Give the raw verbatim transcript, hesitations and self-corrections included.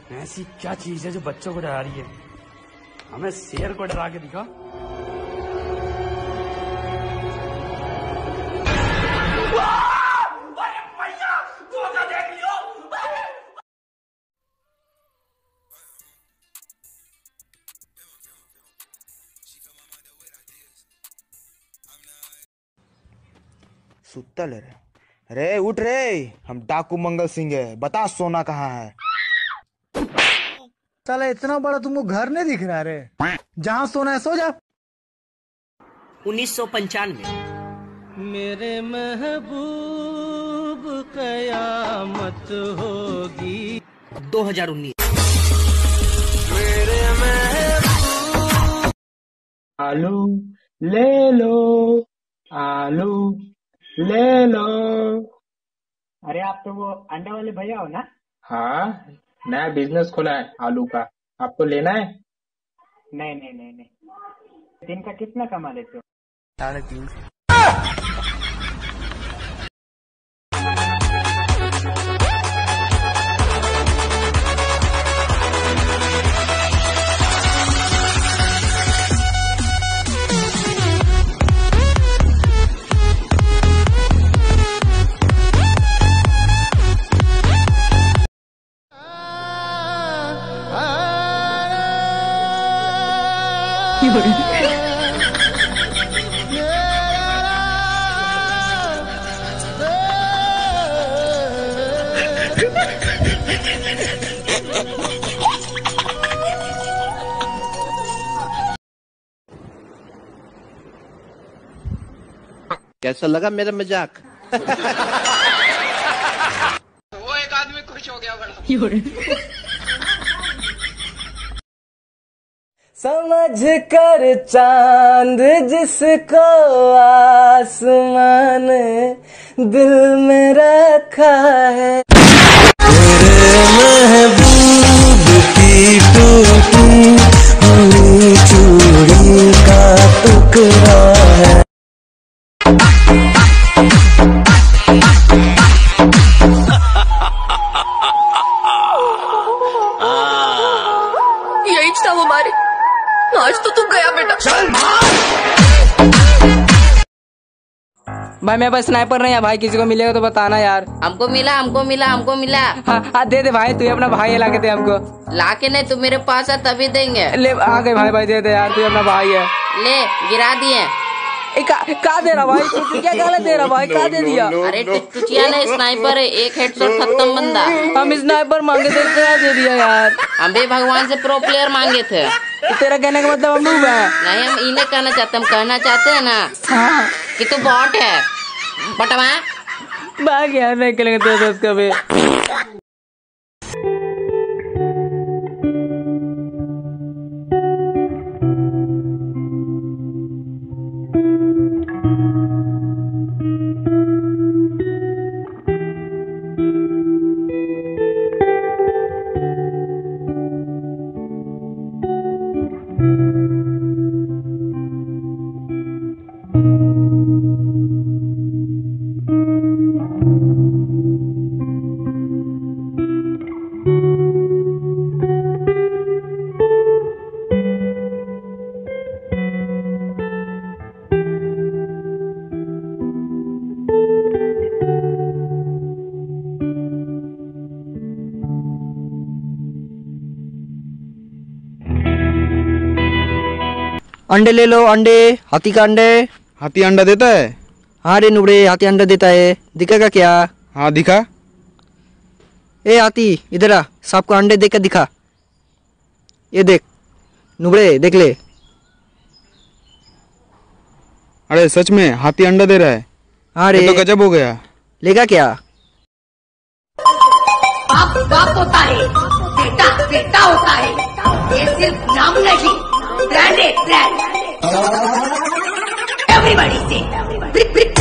ऐसी क्या चीज है जो बच्चों को डरा रही है? हमें शेर को डरा के दिखा। सुतल रे रे उठ रे, हम डाकू मंगल सिंह है, बता सोना कहाँ है? साला इतना बड़ा तुमको घर नहीं दिख रहा रे? जहाँ सोना है सो जा। उन्नीस सौ पंचानवे। मेरे महबूब कयामत होगी। दो हजार उन्नीस। मेरे महबूब आलू ले लो, आलू ले लो। अरे आप तो वो अंडा वाले भैया हो ना? हाँ, नया बिजनेस खोला है आलू का, आपको लेना है? नहीं नहीं नहीं नहीं। दिन का कितना कमा लेते हो? साढ़े तीन सौ। कैसा लगा मेरा मजाक? वो एक आदमी खुश हो गया बड़ा। समझ कर चांद जिसको आसमान दिल में रखा है, मेरे महबूब की टूटी हुई चूड़ी का टुकड़ा है। यही था हमारे, आज तो तू गया बेटा। चल भाई मेरे पास स्नाइपर नहीं है भाई, किसी को मिलेगा तो बताना यार। हमको मिला हमको मिला हमको मिला। हाँ, हाँ दे दे भाई, तू अपना भाई है, ला के दे हमको। ला के नहीं, तू मेरे पास है तभी देंगे। ले आ गए भाई, भाई दे दे यार, तू अपना भाई है। ले गिरा दिए। का, का दे रहा भाई तू? क्या गलत दे रहा भाई? का दे दिया? अरे टुचिया नहीं, स्नाइपर है, एक हेडशॉट खत्म बंदा। हम स्नाइपर मांगे थे, क्या दे दिया यार? हम भी भगवान से प्रो प्लेयर मांगे थे। तो तेरा कहने का मतलब हम डूब है? नहीं, हम इन्हें कहना चाहते, हम कहना चाहते हैं ना हाँ। कि तू बॉट है। बटवा भाग यार, नहीं करेंगे तेरे दोस्त कभी। अंडे ले लो, अंडे, हाथी का अंडे। हाथी अंडा देता है? हाँ रे नुबड़े, हाथी अंडा देता है। दिखेगा क्या? हाँ दिखा। ए हाथी इधर आ, सांप को अंडे देकर दिखा। ये देख नुबड़े, देख ले। अरे सच में हाथी अंडा दे रहा है? हाँ रे, तो गजब हो गया। लेगा क्या? बाप बाप होता है, बेटा बेटा होता है। ये सिर्फ नाम नहीं, ब्रांड है ब्रांड। एवरीबॉडी से